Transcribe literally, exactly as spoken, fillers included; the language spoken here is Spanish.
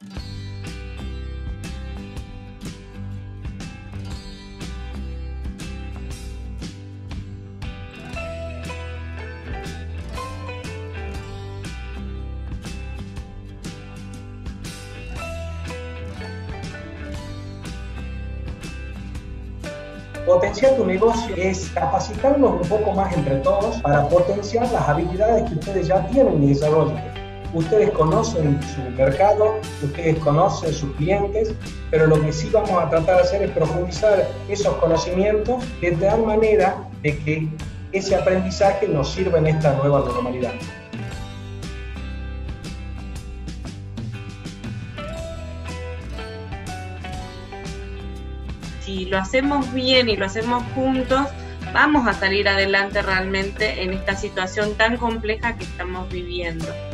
Potenciar tu negocio es capacitarnos un poco más entre todos para potenciar las habilidades que ustedes ya tienen en desarrollo. Ustedes conocen su mercado, ustedes conocen sus clientes, pero lo que sí vamos a tratar de hacer es profundizar esos conocimientos de tal manera de que ese aprendizaje nos sirva en esta nueva normalidad. Si lo hacemos bien y lo hacemos juntos, vamos a salir adelante realmente en esta situación tan compleja que estamos viviendo.